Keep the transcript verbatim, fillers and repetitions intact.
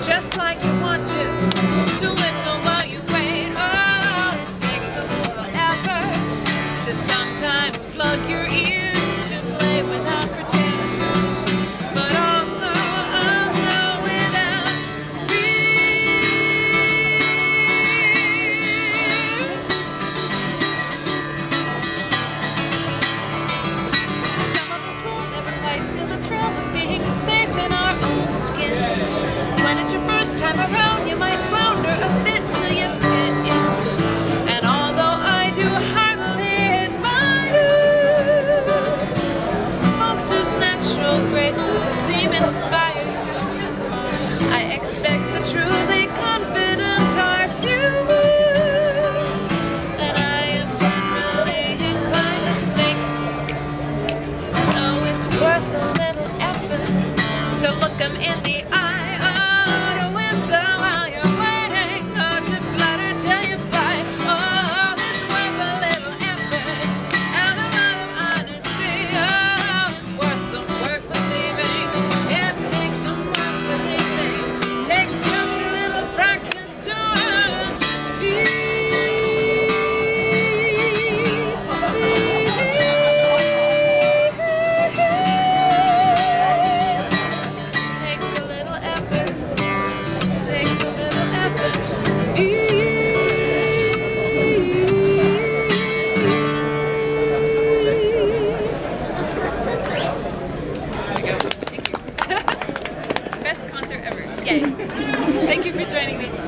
It's just like you want to, to whistle while you wait. Oh, it takes a little effort to sometimes plug your ears to play without pretensions, but also, also without fear. Some of us will never quite feel the thrill of being safe in our own skin. When it's your first time around, you might flounder a bit till you fit in. And although I do heartily admire folks whose natural graces seem inspired, I expect the truly confident are few. And I am generally inclined to think so. It's worth a little effort to look them in the eye. Best concert ever. Yay. Thank you for joining me.